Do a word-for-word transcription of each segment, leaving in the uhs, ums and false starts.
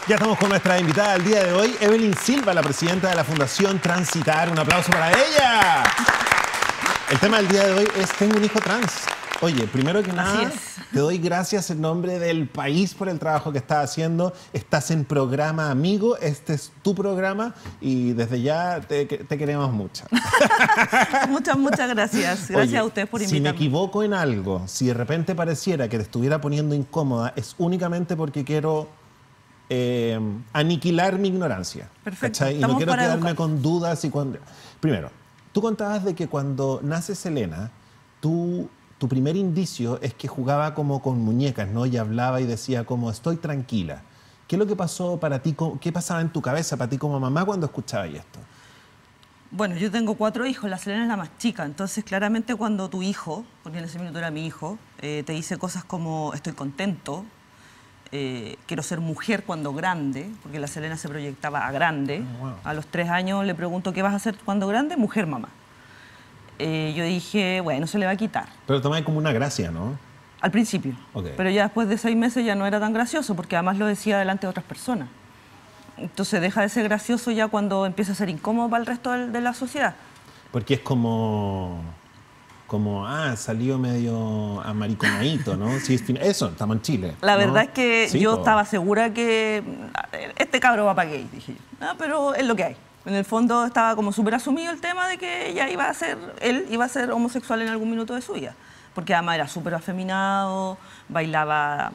Ya estamos con nuestra invitada del día de hoy, Evelyn Silva, la presidenta de la Fundación Transitar. Un aplauso para ella. El tema del día de hoy es Tengo un hijo trans. Oye, primero que nada, te doy gracias en nombre del país por el trabajo que estás haciendo. Estás en Programa Amigo, este es tu programa y desde ya te, te queremos mucho. Muchas, muchas gracias. Gracias Oye, a ustedes por invitarme. Si me equivoco en algo, si de repente pareciera que te estuviera poniendo incómoda, es únicamente porque quiero eh, aniquilar mi ignorancia. Perfecto. ¿Cachai? Y no quiero quedarme educar. con dudas. Y cuando... Primero, tú contabas de que cuando nace Selena, tú... Tu primer indicio es que jugaba como con muñecas, ¿no? Y hablaba y decía como, estoy tranquila. ¿Qué es lo que pasó para ti? ¿Qué pasaba en tu cabeza para ti como mamá cuando escuchabas esto? Bueno, yo tengo cuatro hijos, la Selena es la más chica, entonces claramente cuando tu hijo, porque en ese minuto era mi hijo, eh, te dice cosas como, estoy contento, eh, quiero ser mujer cuando grande, porque la Selena se proyectaba a grande. Oh, wow. A los tres años le pregunto, ¿qué vas a hacer cuando grande? Mujer, mamá. Eh, yo dije, bueno, se le va a quitar. Pero tomaba como una gracia, ¿no? Al principio. Okay. Pero ya después de seis meses ya no era tan gracioso, porque además lo decía delante de otras personas. Entonces deja de ser gracioso ya cuando empieza a ser incómodo para el resto de, de la sociedad. Porque es como... Como, ah, salió medio amariconadito, ¿no? Sí, eso, estamos en Chile. La ¿no? verdad es que sí, yo po. estaba segura que este cabro va para gay, dije yo. Ah, pero es lo que hay. En el fondo estaba como súper asumido el tema de que ella iba a ser, él iba a ser homosexual en algún minuto de su vida. Porque además era súper afeminado, bailaba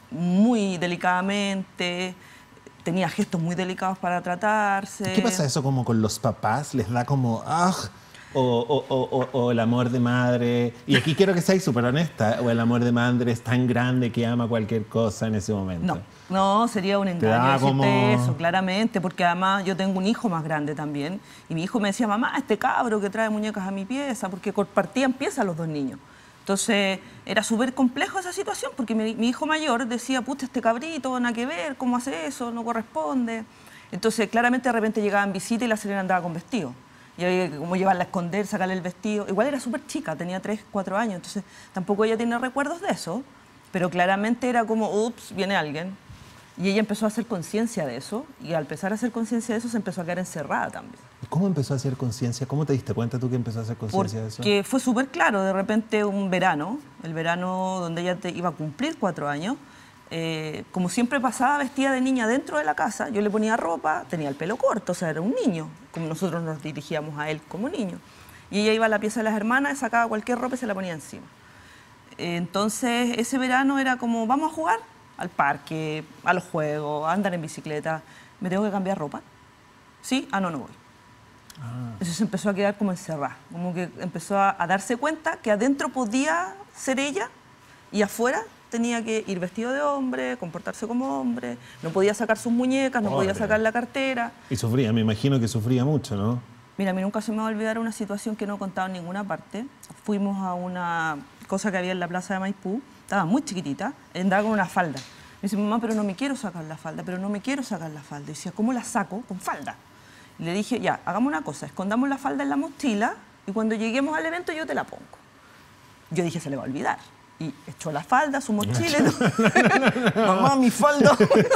muy delicadamente, tenía gestos muy delicados para tratarse. ¿Qué pasa eso como con los papás? ¿Les da como, ah, o, o, o, o el amor de madre? Y aquí quiero que seáis súper honesta, o el amor de madre es tan grande que ama cualquier cosa en ese momento. No. No, sería un engaño decirte como... eso, claramente, porque además yo tengo un hijo más grande también, y mi hijo me decía, mamá, este cabro que trae muñecas a mi pieza, porque compartían piezas los dos niños. Entonces, era súper complejo esa situación, porque mi, mi hijo mayor decía, puta, este cabrito, nada que ver, ¿cómo hace eso? No corresponde. Entonces, claramente de repente llegaban visitas y la Selena andaba con vestido. Y había que como llevarla a esconder, sacarle el vestido. Igual era súper chica, tenía tres, cuatro años, entonces tampoco ella tiene recuerdos de eso, pero claramente era como, ups, viene alguien. Y ella empezó a hacer conciencia de eso, y al empezar a hacer conciencia de eso se empezó a quedar encerrada también. ¿Cómo empezó a hacer conciencia? ¿Cómo te diste cuenta tú que empezó a hacer conciencia de eso? Porque fue súper claro, de repente un verano, el verano donde ella te iba a cumplir cuatro años, eh, como siempre pasaba vestida de niña dentro de la casa, yo le ponía ropa, tenía el pelo corto, o sea, era un niño, como nosotros nos dirigíamos a él como niño. Y ella iba a la pieza de las hermanas, sacaba cualquier ropa y se la ponía encima. Eh, entonces, ese verano era como, vamos a jugar al parque, a los juegos, a andar en bicicleta. ¿Me tengo que cambiar ropa? ¿Sí? Ah, no, no voy. Ah. Entonces se empezó a quedar como encerrada, como que empezó a, a darse cuenta que adentro podía ser ella y afuera tenía que ir vestido de hombre, comportarse como hombre, no podía sacar sus muñecas, no Pobre. podía sacar la cartera. Y sufría, me imagino que sufría mucho, ¿no? Mira, a mí nunca se me va a olvidar una situación que no he contado en ninguna parte. Fuimos a una cosa que había en la plaza de Maipú, estaba muy chiquitita, andaba con una falda. Me dice, mamá, pero no me quiero sacar la falda, pero no me quiero sacar la falda. Y decía, ¿cómo la saco? Con falda. Y le dije, ya, hagamos una cosa, escondamos la falda en la mochila y cuando lleguemos al evento yo te la pongo. Yo dije, se le va a olvidar. Y echó la falda, su mochila. Mamá, mi falda.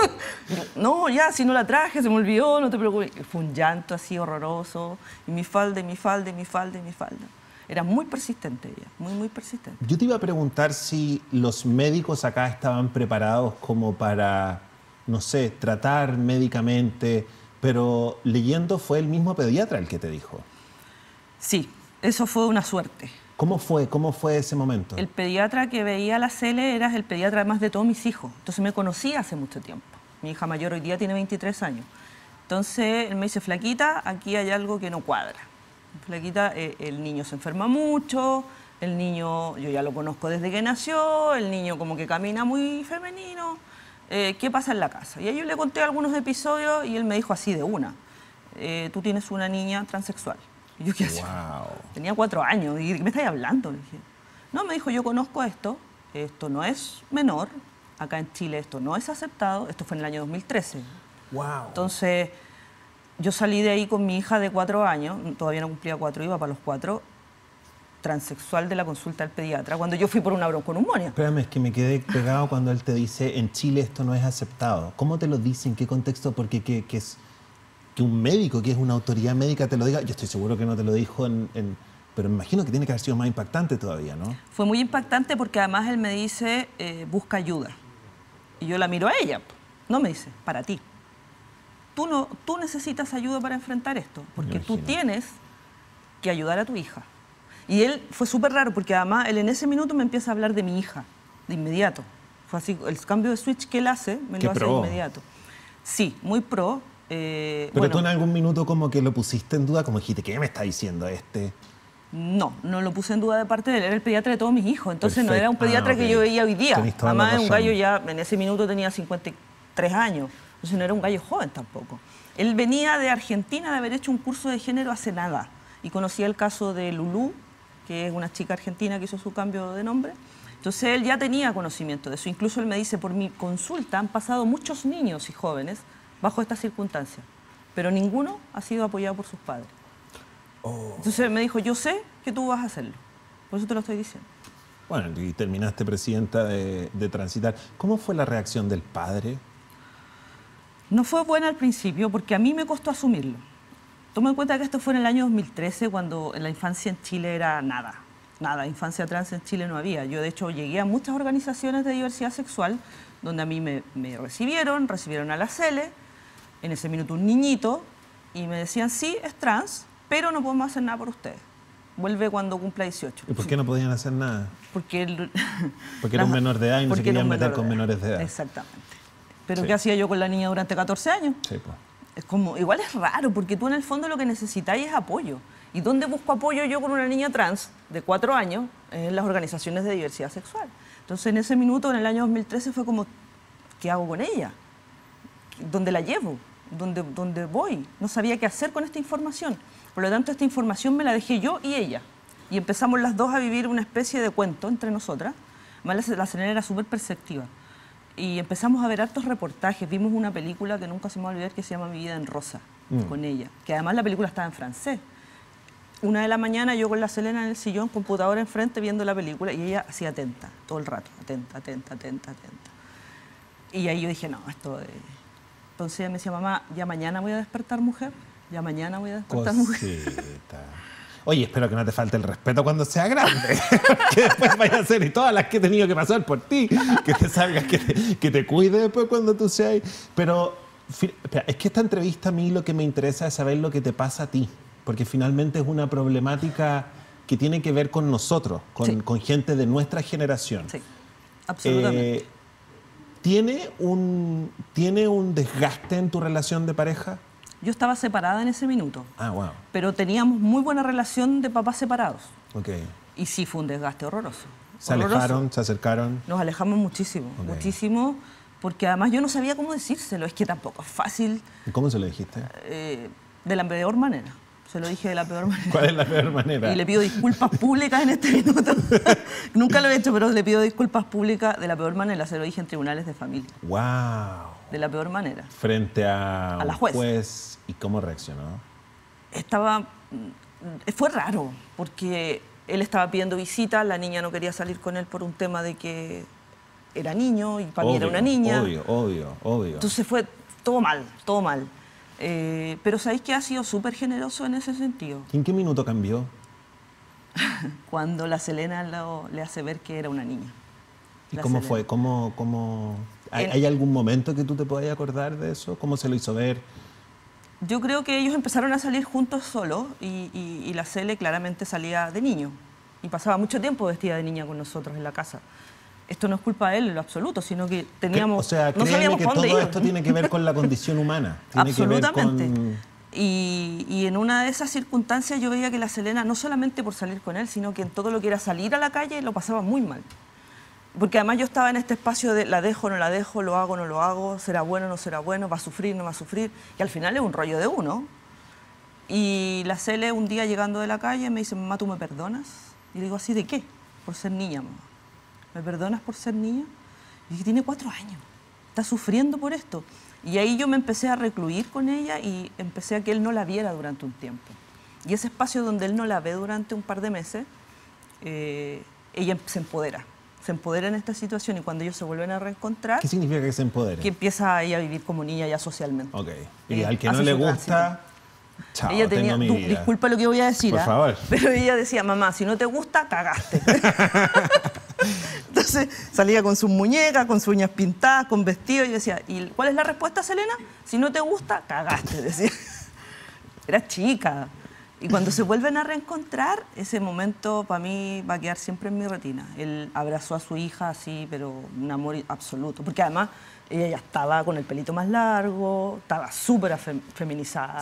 No, ya, si no la traje, se me olvidó, no te preocupes. Fue un llanto así horroroso. Y mi falda, y mi falda, y mi falda, y mi falda. Era muy persistente ella, muy, muy persistente. Yo te iba a preguntar si los médicos acá estaban preparados como para, no sé, tratar médicamente, pero leyendo fue el mismo pediatra el que te dijo. Sí, eso fue una suerte. ¿Cómo fue? ¿Cómo fue ese momento? El pediatra que veía a la Cele era el pediatra además de todos mis hijos. Entonces me conocía hace mucho tiempo. Mi hija mayor hoy día tiene veintitrés años. Entonces él me dice, flaquita, aquí hay algo que no cuadra. Flaquita, eh, el niño se enferma mucho, el niño, yo ya lo conozco desde que nació, el niño como que camina muy femenino. Eh, ¿Qué pasa en la casa? Y ahí yo le conté algunos episodios y él me dijo así de una, eh, tú tienes una niña transexual. Y yo, ¿qué hacía? Wow. Tenía cuatro años. ¿Y qué me estáis hablando? Le dije. No, me dijo, yo conozco esto. Esto no es menor. Acá en Chile esto no es aceptado. Esto fue en el año dos mil trece. Wow. Entonces, yo salí de ahí con mi hija de cuatro años. Todavía no cumplía cuatro, iba para los cuatro. transexual de la consulta del pediatra cuando yo fui por una bronconeumonía. Espérame, es que me quedé pegado cuando él te dice en Chile esto no es aceptado. ¿Cómo te lo dice? ¿En qué contexto? Porque que, que es que un médico, que es una autoridad médica, te lo diga. Yo estoy seguro que no te lo dijo, en, en, pero me imagino que tiene que haber sido más impactante todavía, ¿no? Fue muy impactante porque además él me dice, eh, busca ayuda. Y yo la miro a ella. No me dice, para ti. Tú, no, tú necesitas ayuda para enfrentar esto, porque tú tienes que ayudar a tu hija. Y él fue súper raro, porque además él en ese minuto me empieza a hablar de mi hija, de inmediato. Fue así, el cambio de switch que él hace, me lo hace de inmediato. Sí, muy pro. Eh, Pero bueno, tú en algún minuto como que lo pusiste en duda, como dijiste, ¿qué me está diciendo este? No, no lo puse en duda de parte de él, era el pediatra de todos mis hijos, entonces Perfecto. no era un pediatra ah, okay. que yo veía hoy día. Además, un gallo ya, en ese minuto tenía cincuenta y tres años, entonces no era un gallo joven tampoco. Él venía de Argentina de haber hecho un curso de género hace nada y conocía el caso de Lulú, que es una chica argentina que hizo su cambio de nombre. Entonces él ya tenía conocimiento de eso. Incluso él me dice, por mi consulta han pasado muchos niños y jóvenes bajo estas circunstancias, pero ninguno ha sido apoyado por sus padres. Oh. Entonces me dijo, yo sé que tú vas a hacerlo, por eso te lo estoy diciendo. Bueno, y terminaste presidenta de, de Transitar. ¿Cómo fue la reacción del padre? No fue buena al principio porque a mí me costó asumirlo. Toma en cuenta que esto fue en el año dos mil trece, cuando en la infancia en Chile era nada. Nada, infancia trans en Chile no había. Yo, de hecho, llegué a muchas organizaciones de diversidad sexual donde a mí me, me recibieron, recibieron a la Cele, en ese minuto un niñito, y me decían, sí, es trans, pero no podemos hacer nada por ustedes. Vuelve cuando cumpla dieciocho. ¿Y por qué no podían hacer nada? Porque, el, porque era un menor de edad y no se querían meter con menores de edad. Exactamente. Pero sí. ¿qué hacía yo con la niña durante catorce años? Sí, pues. Es como, igual es raro, porque tú en el fondo lo que necesitáis es apoyo. ¿Y dónde busco apoyo yo con una niña trans de cuatro años? En las organizaciones de diversidad sexual. Entonces, en ese minuto, en el año dos mil trece, fue como, ¿qué hago con ella? ¿Dónde la llevo? ¿Dónde, dónde voy? No sabía qué hacer con esta información. Por lo tanto, esta información me la dejé yo y ella. Y empezamos las dos a vivir una especie de cuento entre nosotras. Además, la Selena era súper perceptiva. Y empezamos a ver hartos reportajes. Vimos una película que nunca se me va a olvidar que se llama Mi vida en rosa, mm. con ella. Que además la película estaba en francés. Una de la mañana yo con la Selena en el sillón, computadora enfrente, viendo la película, y ella así atenta, todo el rato, atenta, atenta, atenta, atenta. Y ahí yo dije, no, esto de... Entonces ella me decía, mamá, ya mañana voy a despertar mujer, ya mañana voy a despertar Cosita. mujer. Oye, espero que no te falte el respeto cuando sea grande, que después vaya a ser y todas las que he tenido que pasar por ti, que te salgas, que te, que te cuide después cuando tú seas. Pero es que esta entrevista a mí lo que me interesa es saber lo que te pasa a ti, porque finalmente es una problemática que tiene que ver con nosotros, con, sí. con gente de nuestra generación. Sí, absolutamente. Eh, ¿tiene, un, ¿Tiene un desgaste en tu relación de pareja? Yo estaba separada en ese minuto, ah, wow. pero teníamos muy buena relación de papás separados. Okay. Y sí fue un desgaste horroroso. ¿Se horroroso. alejaron, se acercaron? Nos alejamos muchísimo, okay. muchísimo, porque además yo no sabía cómo decírselo, es que tampoco es fácil. ¿Y cómo se lo dijiste? Eh, de la peor manera. Se lo dije de la peor manera. ¿Cuál es la peor manera? Y le pido disculpas públicas en este minuto. Nunca lo he hecho, pero le pido disculpas públicas de la peor manera. Se lo dije en tribunales de familia. ¡Wow! De la peor manera. Frente a, a la un juez. juez. ¿Y cómo reaccionó? Estaba... Fue raro, porque él estaba pidiendo visitas, la niña no quería salir con él por un tema de que era niño y para obvio, mí era una niña. Obvio, obvio, obvio. Entonces fue todo mal, todo mal. Eh, pero ¿sabéis que ha sido súper generoso en ese sentido? ¿En qué minuto cambió? Cuando la Selena lo, le hace ver que era una niña. ¿Y cómo Selena. fue? ¿Cómo, cómo... ¿Hay, en... ¿Hay algún momento que tú te puedas acordar de eso? ¿Cómo se lo hizo ver? Yo creo que ellos empezaron a salir juntos solos y, y, y la Cele claramente salía de niño. Y pasaba mucho tiempo vestida de niña con nosotros en la casa. Esto no es culpa de él en lo absoluto, sino que teníamos... O sea, no créeme que todo ir. esto tiene que ver con la condición humana. Tiene Absolutamente. Que ver con... y, y en una de esas circunstancias yo veía que la Selena, no solamente por salir con él, sino que en todo lo que era salir a la calle lo pasaba muy mal. Porque además yo estaba en este espacio de la dejo, no la dejo, lo hago, no lo hago, será bueno, no será bueno, va a sufrir, no va a sufrir. Y al final es un rollo de uno. Y la Cele un día llegando de la calle me dice, mamá, ¿tú me perdonas? Y le digo, ¿así de qué? Por ser niña, mamá. ¿Me perdonas por ser niña? Y dije, tiene cuatro años, está sufriendo por esto. Y ahí yo me empecé a recluir con ella y empecé a que él no la viera durante un tiempo. Y ese espacio donde él no la ve durante un par de meses, eh, ella se empodera. Se empodera en esta situación y cuando ellos se vuelven a reencontrar... ¿Qué significa que se empodere? Que empieza ella a vivir como niña ya socialmente. Ok. Y eh, al que no le gusta... Chao, ella tenía, tengo mi tú, vida. disculpa lo que voy a decir, Por ¿eh? favor. Pero ella decía, mamá, si no te gusta, cagaste. Entonces salía con sus muñecas, con sus uñas pintadas, con vestido, y yo decía, ¿y cuál es la respuesta, Selena? Si no te gusta, cagaste, decía. Era chica. Y cuando se vuelven a reencontrar, ese momento para mí va a quedar siempre en mi retina. Él abrazó a su hija así, pero un amor absoluto. Porque además ella ya estaba con el pelito más largo, estaba súper feminizada.